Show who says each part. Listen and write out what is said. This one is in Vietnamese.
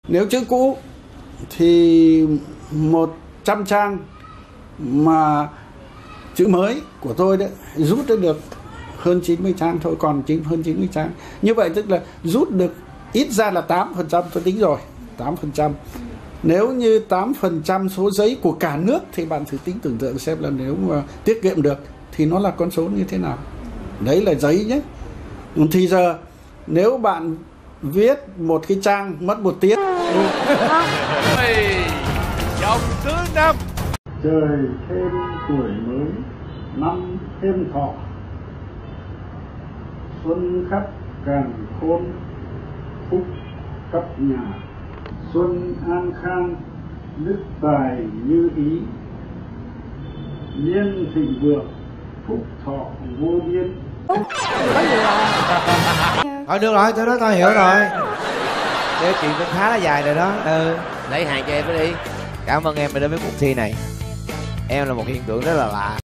Speaker 1: Nếu chữ cũ thì 100 trang, mà chữ mới của tôi đấy rút được hơn 90 trang thôi, còn hơn 90 trang. Như vậy tức là rút được ít ra là 8%, tôi tính rồi, 8%. Nếu như 8% số giấy của cả nước thì bạn thử tính tưởng tượng xem là nếu mà tiết kiệm được thì nó là con số như thế nào. Đấy là giấy nhé. Thì giờ nếu bạn viết một cái trang mất 1 tiếng.
Speaker 2: Dòng thứ 5.
Speaker 1: Trời thêm tuổi mới, năm thêm thọ, xuân khắp càn khôn, phúc khắp nhà, xuân an khang, đức tài như ý, nhiên thịnh vượng, phúc thọ vô biên.
Speaker 3: Thôi được rồi, tới đó tao hiểu rồi. Cái chuyện cũng khá là dài rồi đó.
Speaker 2: Lấy hàng cho em đi.
Speaker 3: Cảm ơn em đã đến với cuộc thi này. Em là một hiện tượng rất là lạ.